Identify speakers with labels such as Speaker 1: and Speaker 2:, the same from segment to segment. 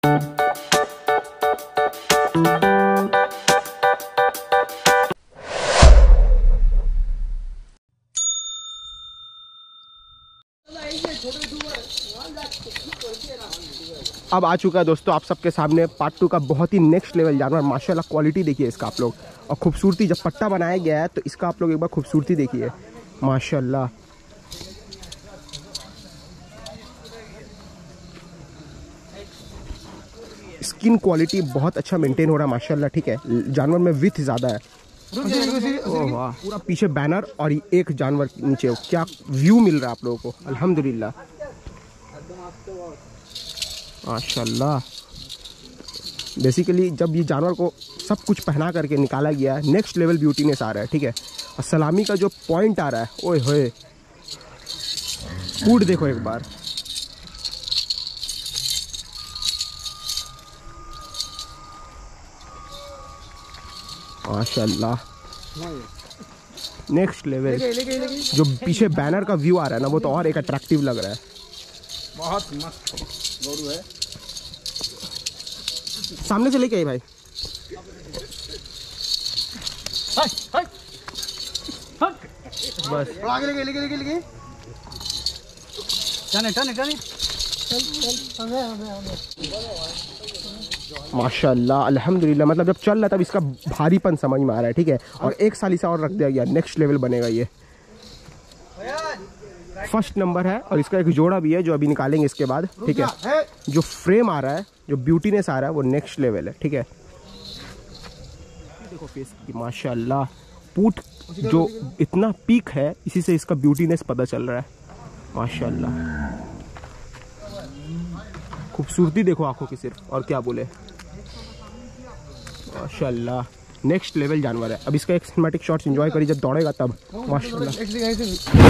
Speaker 1: अब आ चुका है दोस्तों आप सबके सामने पार्ट 2 का बहुत ही नेक्स्ट लेवल जानवर। माशाल्लाह क्वालिटी देखिए इसका आप लोग, और खूबसूरती जब पट्टा बनाया गया है तो इसका आप लोग एक बार खूबसूरती देखिए माशाल्लाह। स्किन क्वालिटी बहुत अच्छा मेंटेन हो रहा है माशाल्लाह। ठीक है, जानवर में विथ ज़्यादा है। ओह वाह, पूरा पीछे बैनर और एक जानवर नीचे, क्या व्यू मिल रहा है आप लोगों को, अल्हम्दुलिल्लाह माशाल्लाह। बेसिकली जब ये जानवर को सब कुछ पहना करके निकाला गया है, नेक्स्ट लेवल ब्यूटीनेस आ रहा है। ठीक है, और सलामी का जो पॉइंट आ रहा है, ओए होए, फूड देखो एक बार, माशाल्लाह नेक्स्ट लेवल। जो पीछे बैनर का व्यू आ रहा है ना, वो तो और एक अट्रैक्टिव लग रहा है।
Speaker 2: बहुत मस्त गोरू है।
Speaker 1: सामने से लेके आई भाई। बस
Speaker 2: आगे लेके टने
Speaker 1: माशाल्लाह अल्हम्दुलिल्लाह। मतलब जब चल रहा तब इसका भारीपन समझ में आ रहा है। ठीक है, और एक साल इसे और रख दिया गया, नेक्स्ट लेवल बनेगा ये। फर्स्ट नंबर है और इसका एक जोड़ा भी है जो अभी निकालेंगे इसके बाद। ठीक है, जो फ्रेम आ रहा है, जो ब्यूटीनेस आ रहा है, वो नेक्स्ट लेवल है। ठीक है, देखो फेस की माशाल्लाह, पूट जो इतना पीक है, इसी से इसका ब्यूटीनेस पता चल रहा है माशाल्लाह। खूबसूरती देखो आंखों की सिर्फ, और क्या बोले, माशाल्लाह नेक्स्ट लेवल जानवर है। अब इसका एक सिनेमैटिक शॉट्स एंजॉय करिए जब दौड़ेगा तब, माशाल्लाह।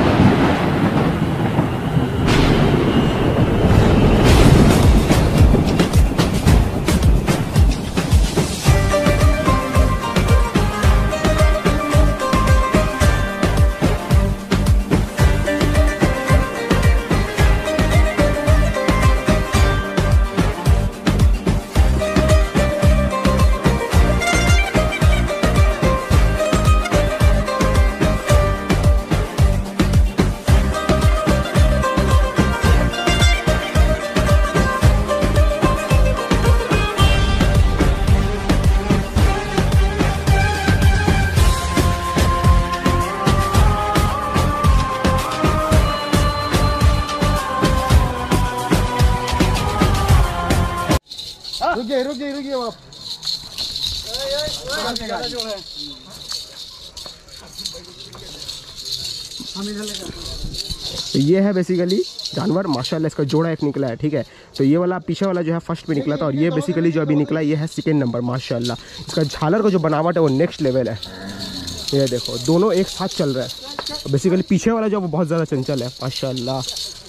Speaker 2: रुक जाइए आप।
Speaker 1: तो ये है बेसिकली जानवर माशाल्लाह। इसका जोड़ा एक निकला है। ठीक है, तो ये वाला पीछे वाला जो है फर्स्ट में निकला था, और ये बेसिकली जो अभी निकला ये है सेकेंड नंबर माशाल्लाह। इसका झालर का जो बनावट है वो नेक्स्ट लेवल है। ये देखो दोनों एक साथ चल रहा है। बेसिकली पीछे वाला जो वो बहुत ज़्यादा चंचल है माशाल्लाह।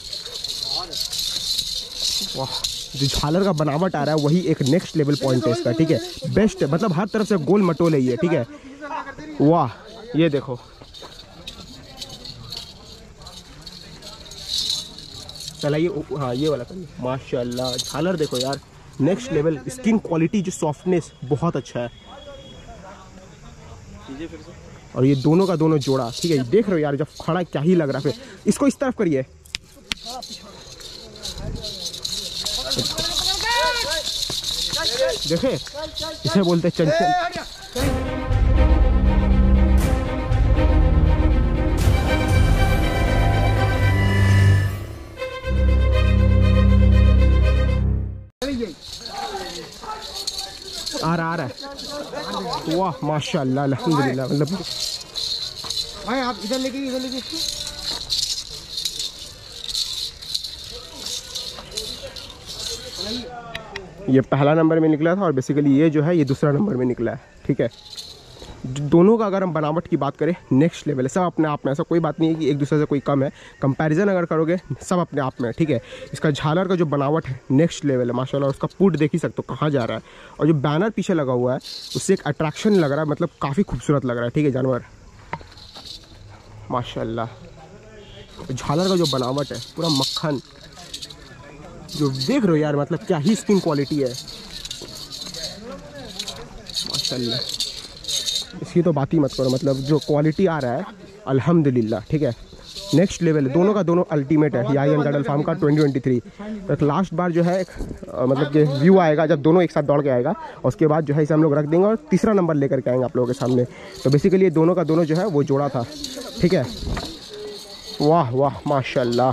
Speaker 1: वाह, जो झालर का बनावट आ रहा है वही एक नेक्स्ट लेवल पॉइंट है इसका। ठीक है, बेस्ट है, मतलब हर तरफ से गोल मटोल है ये। ठीक है, वाह ये देखो, चलाइए। हाँ ये वाला करिए, माशाल्लाह झालर देखो यार, नेक्स्ट लेवल। स्किन क्वालिटी जो सॉफ्टनेस बहुत अच्छा है। और ये दोनों का दोनों जोड़ा, ठीक है, देख रहे हो यार जब खड़ा क्या ही लग रहा है। फिर इसको इस तरफ करिए, देखे इसे बोलते चंचल। आ रहा है, वाह माशाल्लाह अल्हम्दुलिल्लाह। मतलब
Speaker 2: भाई आप इधर लेके इसको।
Speaker 1: ये पहला नंबर में निकला था और बेसिकली ये जो है ये दूसरा नंबर में निकला है। ठीक है, दोनों का अगर हम बनावट की बात करें नेक्स्ट लेवल है। सब अपने आप में, ऐसा कोई बात नहीं है कि एक दूसरे से कोई कम है। कंपैरिजन अगर करोगे सब अपने आप में। ठीक है, इसका झालर का जो बनावट है नेक्स्ट लेवल है माशाल्लाह। उसका पुट देख ही सकते हो कहाँ जा रहा है, और जो बैनर पीछे लगा हुआ है उससे एक अट्रैक्शन लग रहा है, मतलब काफ़ी खूबसूरत लग रहा है। ठीक है, जानवर माशाल्लाह। झालर का जो बनावट है पूरा मक्खन, जो देख रहे हो यार, मतलब क्या ही स्किन क्वालिटी है माशाल्लाह। इसकी तो बात ही मत करो, मतलब जो क्वालिटी आ रहा है अल्हम्दुलिल्लाह, ठीक है नेक्स्ट लेवल है। दोनों का दोनों अल्टीमेट है। यारियन कैटल फार्म का 2023 एक लास्ट बार जो है एक मतलब कि व्यू आएगा जब दोनों एक साथ दौड़ के आएगा, और उसके बाद जो है इसे हम लोग रख देंगे और तीसरा नंबर लेकर के आएंगे आप लोगों के सामने। तो बेसिकली ये दोनों का दोनों जो है वो जोड़ा था, ठीक है। वाह वाह माशाल्लाह।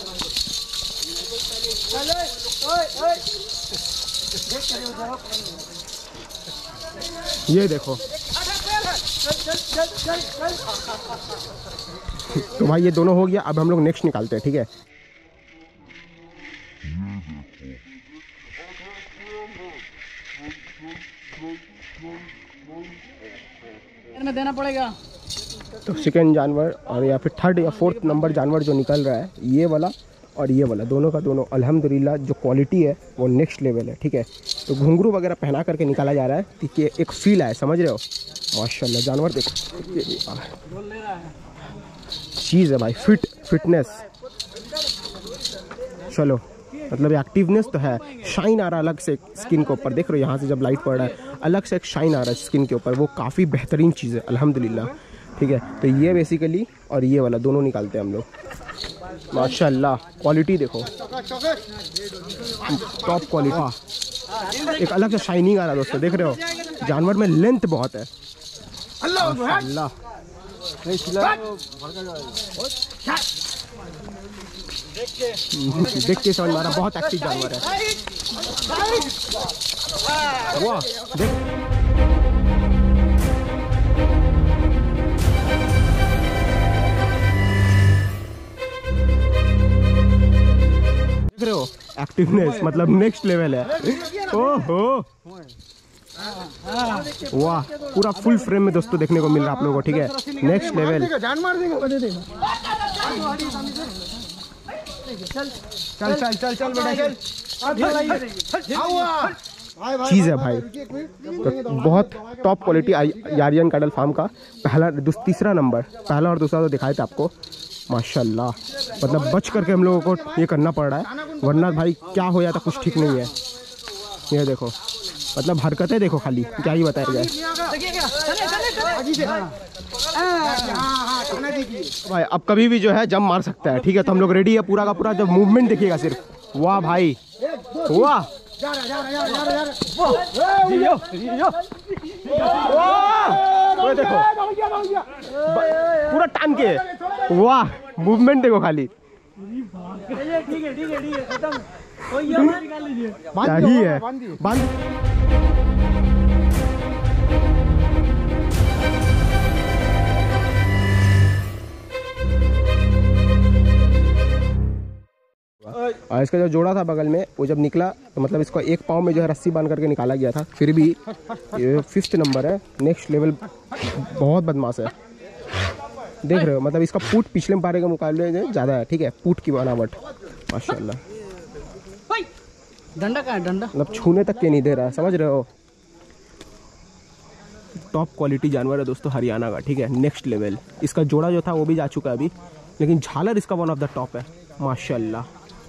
Speaker 1: ये देखो तो भाई ये दोनों हो गया। अब हम लोग नेक्स्ट निकालते हैं, ठीक है।
Speaker 2: में देना पड़ेगा।
Speaker 1: तो सेकेंड जानवर और या फिर थर्ड या फोर्थ नंबर जानवर जो निकल रहा है, ये वाला और ये वाला, दोनों का दोनों अल्हम्दुलिल्लाह जो क्वालिटी है वो नेक्स्ट लेवल है, ठीक है। तो घुंघरू वगैरह पहना करके निकाला जा रहा है कि एक फील आए, समझ रहे हो। माशाल्लाह जानवर देखो चीज़ है भाई, फिटनेस। चलो मतलब एक्टिवनेस तो है, शाइन आ रहा है अलग से स्किन के ऊपर, देख रहे हो यहाँ से जब लाइट पड़ रहा है अलग से एक शाइन आ रहा है स्किन के ऊपर, वो काफ़ी बेहतरीन चीज़ है अल्हम्दुलिल्लाह, ठीक है। तो ये बेसिकली और ये वाला दोनों निकालते हैं हम लोग। माशाल्लाह क्वालिटी देखो, टॉप क्वालिटी, एक अलग से शाइनिंग आ रहा है दोस्तों, देख रहे हो जानवर में लेंथ बहुत है माशाल्लाह। देख के समझ मारा, बहुत एक्टिव जानवर है। वाह देख रहे हो एक्टिवनेस, मतलब नेक्स्ट लेवल है। ओहो वाह, पूरा फुल फ्रेम में दोस्तों देखने को मिल रहा है आप लोगों को, ठीक है नेक्स्ट लेवल।
Speaker 2: चल चल चल चल बेटा चल।
Speaker 1: चीज़ है भाई, तो बहुत top quality Yaariyan cattle farm का पहला तीसरा नंबर, पहला और दूसरा तो दिखाए थे आपको माशाल्लाह। मतलब बच करके हम लोगों को ये करना पड़ रहा है, वरना भाई क्या हो जाता कुछ ठीक नहीं है। ये देखो मतलब हरकतें देखो, खाली क्या ही बताया जाए भाई। अब कभी भी जो है जम मार सकता है, ठीक है। तो हम लोग रेडी है पूरा का पूरा, जब मूवमेंट देखिएगा सिर्फ। वाह भाई वाह, देखो पूरा टान के, वाह मूवमेंट देखो खाली,
Speaker 2: ठीक है खत्म।
Speaker 1: क्या ही है बांध। और इसका जो जोड़ा था बगल में, वो जब निकला तो मतलब इसको एक पाँव में जो है रस्सी बांध करके निकाला गया था, फिर भी ये 5th नंबर है, नेक्स्ट लेवल। बहुत बदमाश है, देख रहे हो मतलब इसका पूट पिछले पारे के मुकाबले ज़्यादा है, ठीक है पूट की बनावट माशाल्लाह।
Speaker 2: डंडा कहाँ है, डंडा
Speaker 1: मतलब छूने तक के नहीं दे रहा, समझ रहे हो। टॉप क्वालिटी जानवर है दोस्तों हरियाणा का, ठीक है नेक्स्ट लेवल। इसका जोड़ा जो था वो भी जा चुका है अभी, लेकिन झालर इसका वन ऑफ द टॉप है माशाल्लाह।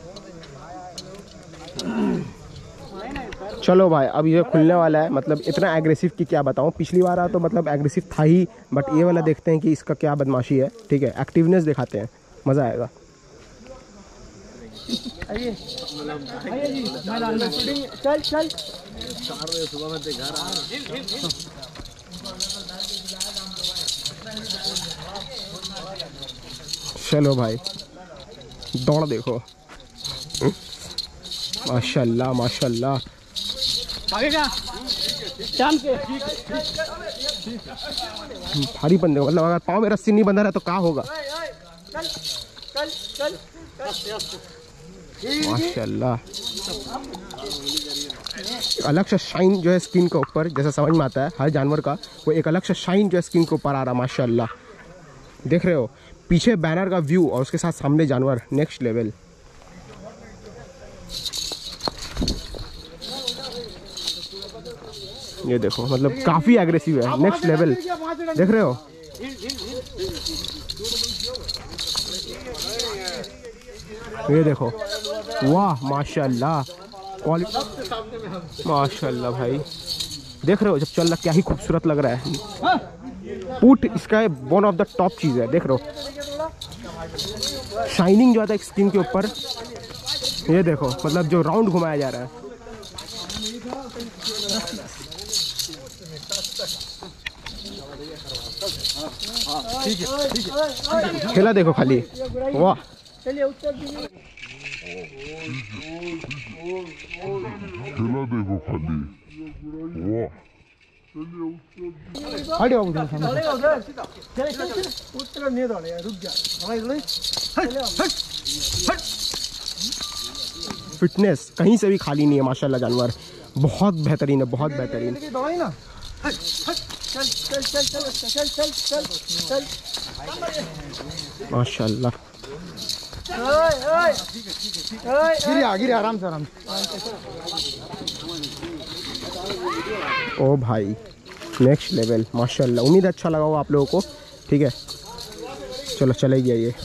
Speaker 1: चलो भाई अब ये खुलने वाला है, मतलब इतना एग्रेसिव की क्या बताऊं। पिछली बार तो मतलब एग्रेसिव था ही, बट ये वाला देखते हैं कि इसका क्या बदमाशी है, ठीक है एक्टिवनेस दिखाते हैं, मज़ा आएगा।
Speaker 2: आइए जी मैदान में चल चल।
Speaker 1: चलो भाई दौड़ देखो माशाल्लाह माशाल्लाह।
Speaker 2: आगे जा शाम के
Speaker 1: भारी बंदे, मतलब अगर पाँव में रस्सी नहीं बंधा रहा तो क्या होगा।
Speaker 2: चल चल चल
Speaker 1: माशाल्लाह अलग से शाइन जो है स्किन के ऊपर, जैसा समझ में आता है हर जानवर का, वो एक अलग से शाइन जो है स्किन के ऊपर आ रहा माशाल्लाह। देख रहे हो पीछे बैनर का व्यू और उसके साथ सामने जानवर नेक्स्ट लेवल। ये देखो मतलब काफी एग्रेसिव है, नेक्स्ट लेवल, देख रहे हो। ये देखो वाह माशाल्लाह, क्वालिटी माशाल्लाह भाई, देख रहे हो जब चल रहा क्या ही खूबसूरत लग रहा है। पुट इसका वन ऑफ द टॉप चीज़ है, देख रहे हो शाइनिंग जो आता है स्किन के ऊपर, ये देखो मतलब जो राउंड घुमाया जा रहा है। खेला देखो खाली, वाह
Speaker 3: खेला देखो खाली, वाह
Speaker 1: हट जाओ उधर। फिटनेस कहीं से भी खाली नहीं है माशाल्लाह, जानवर बहुत बेहतरीन है, बहुत बेहतरीन। माशाल्लाह
Speaker 2: गिरे आराम से आराम से।
Speaker 1: ओ भाई नेक्स्ट लेवल माशाल्लाह, उम्मीद अच्छा लगा हो आप लोगों को। ठीक है चलो चले गया ये।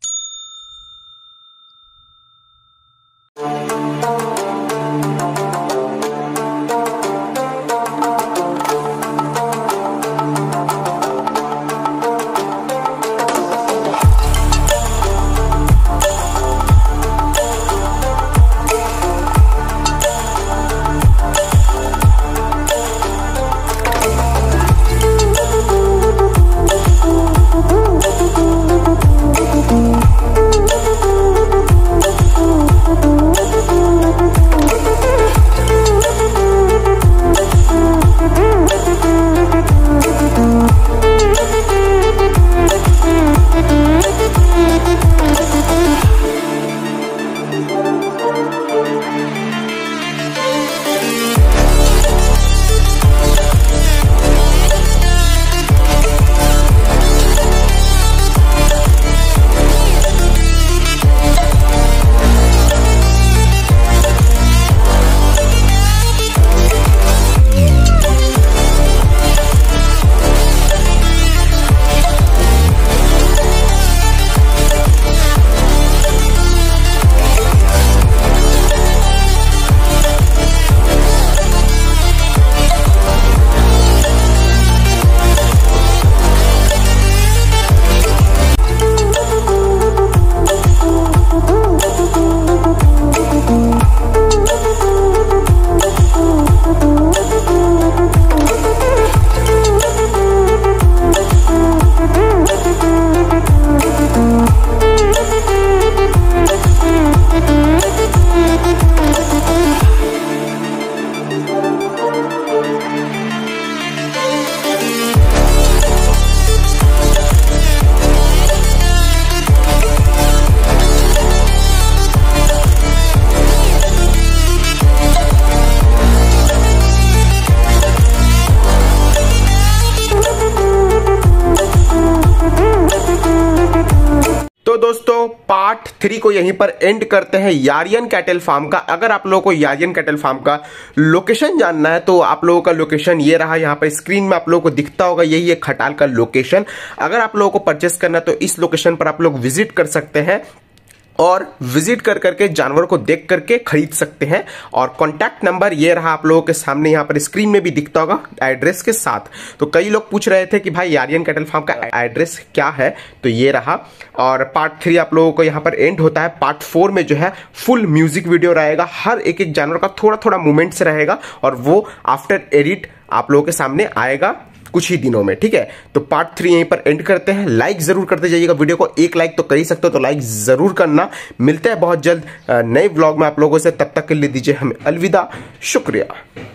Speaker 1: तो दोस्तों पार्ट 3 को यहीं पर एंड करते हैं यारियन कैटल फार्म का। अगर आप लोगों को यारियन कैटल फार्म का लोकेशन जानना है तो आप लोगों का लोकेशन ये रहा, यहाँ पर स्क्रीन में आप लोगों को दिखता होगा, यही है खटाल का लोकेशन। अगर आप लोगों को परचेस करना है तो इस लोकेशन पर आप लोग विजिट कर सकते हैं और विजिट कर करके जानवर को देख करके खरीद सकते हैं। और कॉन्टैक्ट नंबर ये रहा आप लोगों के सामने, यहाँ पर स्क्रीन में भी दिखता होगा एड्रेस के साथ। तो कई लोग पूछ रहे थे कि भाई यारियन कैटल फार्म का एड्रेस क्या है, तो ये रहा। और पार्ट 3 आप लोगों को यहाँ पर एंड होता है। पार्ट 4 में जो है फुल म्यूजिक वीडियो रहेगा, हर एक एक जानवर का थोड़ा थोड़ा मूवमेंट्स रहेगा और वो आफ्टर एडिट आप लोगों के सामने आएगा कुछ ही दिनों में। ठीक है, तो पार्ट 3 यहीं पर एंड करते हैं। लाइक जरूर करते जाइएगा वीडियो को, एक लाइक तो कर ही सकते हो, तो लाइक जरूर करना। मिलते हैं बहुत जल्द नए व्लॉग में आप लोगों से, तब तक के लिए दीजिए हमें अलविदा, शुक्रिया।